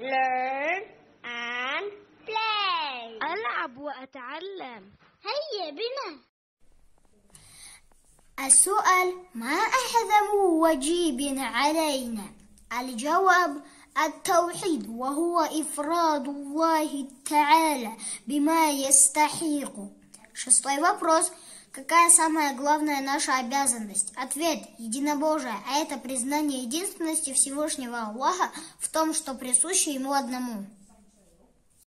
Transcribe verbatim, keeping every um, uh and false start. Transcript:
learn and play. ألعب وأتعلم. هيا بنا. السؤال: ما أعظم واجب علينا؟ الجواب: التوحيد، وهو إفراد الله تعالى бima ястахику. Шестой вопрос. Какая самая главная наша обязанность? Ответ: единобожие, а это признание единственности Всевышнего Аллаха в том, что присуще Ему одному.